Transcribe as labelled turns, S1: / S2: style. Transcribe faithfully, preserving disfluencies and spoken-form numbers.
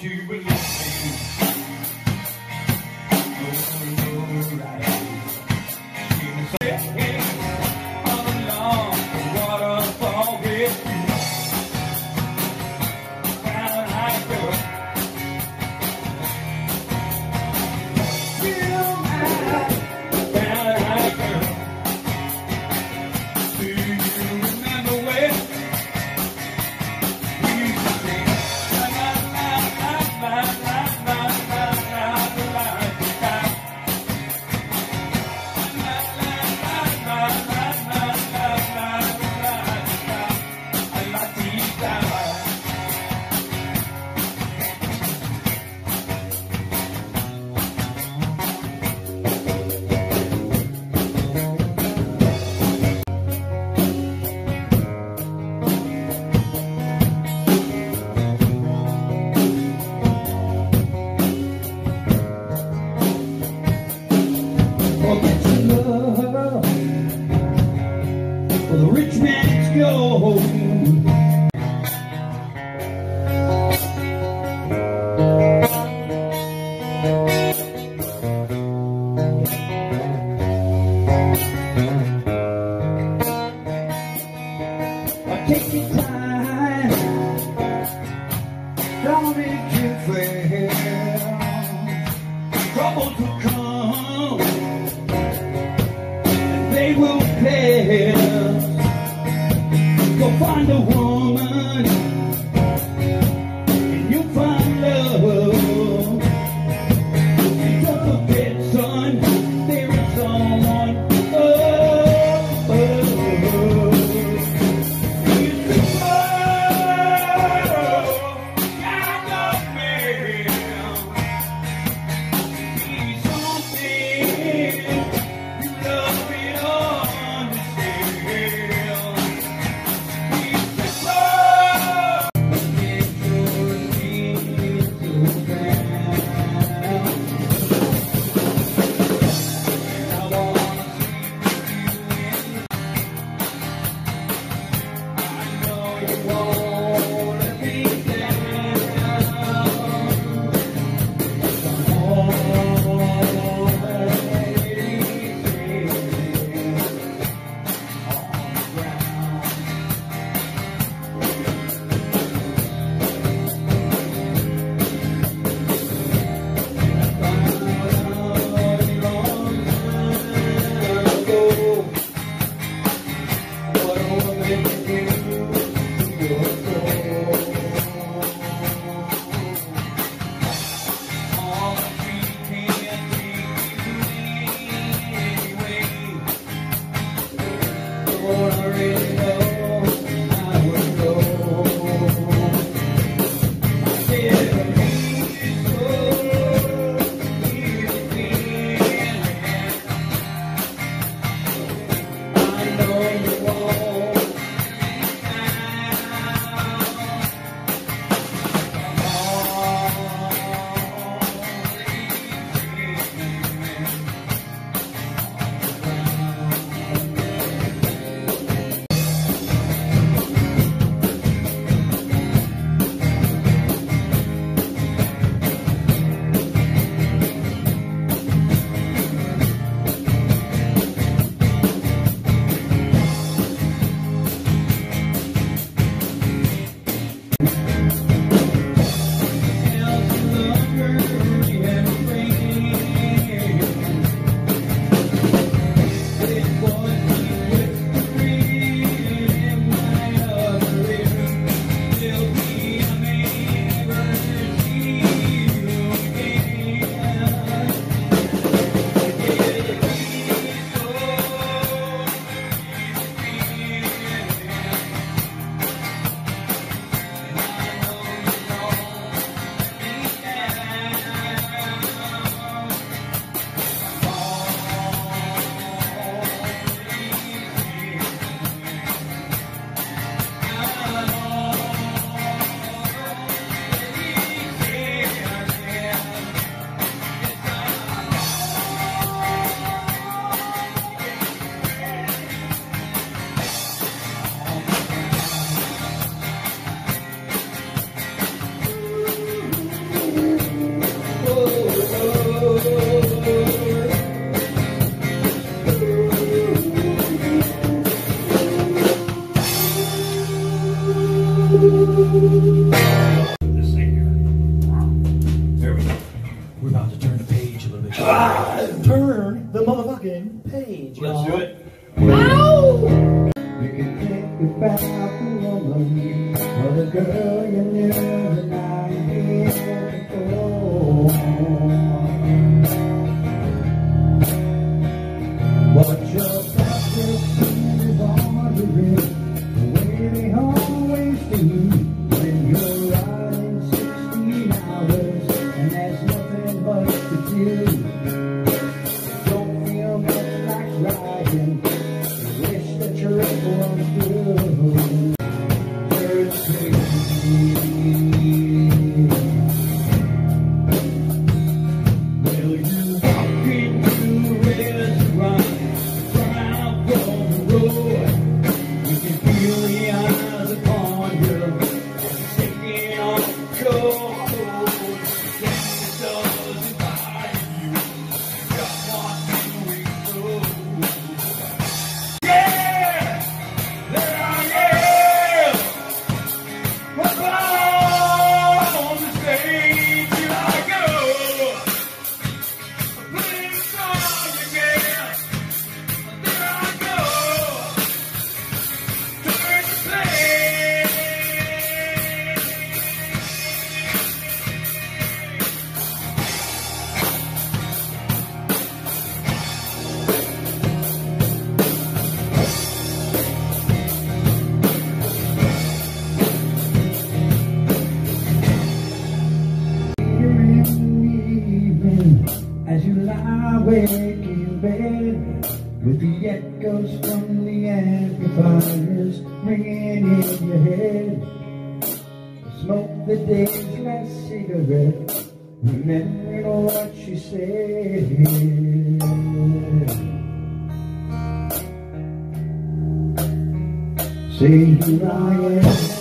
S1: Don't you believe me? Oh, right. Give me some hey, all along the waterfall with you. Brown eyed girl. Feel my brown eyed girl. Do you remember when we used to sing? La la la la la la la la la la la. Forget your love for the rich man's gold. I take your time, don't make you fail. Troubles will come, they will pass. Go find a woman and you'll find love. And don't forget, son, there is someone. Oh, oh, oh. It's the world, God love me. Be something you love me understand. It's the love. Get your knees to ground. I wanna I know you won't let me down. Come on, baby, on the ground. What a woman can do to your This thing here. There we go.
S2: We're about to turn the page a little bit.
S1: Ah!
S2: Turn the motherfucking page,
S1: Let's
S2: y'all.
S1: do it.
S3: You can think about the woman or the girl you knew the night before. But your practice is wandering the way they always do when you're riding sixteen hours and there's nothing much to do. Don't feel much like riding. Wish that your everyone good. There's crazy. Well, you walk into a restaurant, run out from the road. You can feel the eyes upon you, sticking on the cold. Yes, it doesn't bother you. You got one thing to go. As you lie awake in bed, with the echoes from the amplifiers ringing in your head, smoke the day's last cigarette, remembering what she said. Say, here I am.